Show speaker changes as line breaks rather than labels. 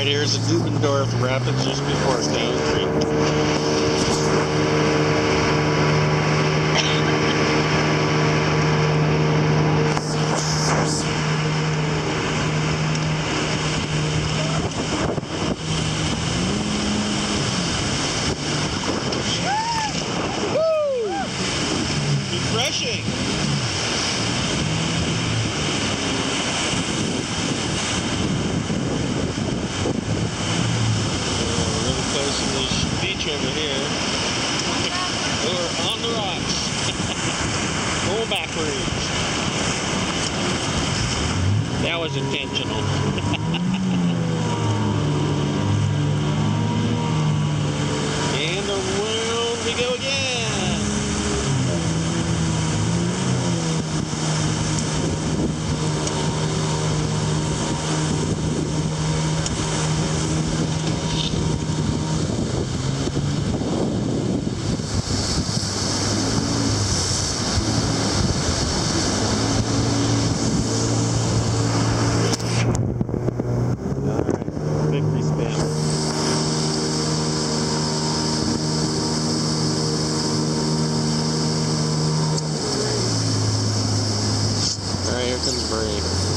Alright, here's the Dubendorff Rapid just before Down Creek. Refreshing! Close to this beach over here. We're on the rocks. Going backwards. That was intentional. And around we go again. Here comes Ferry.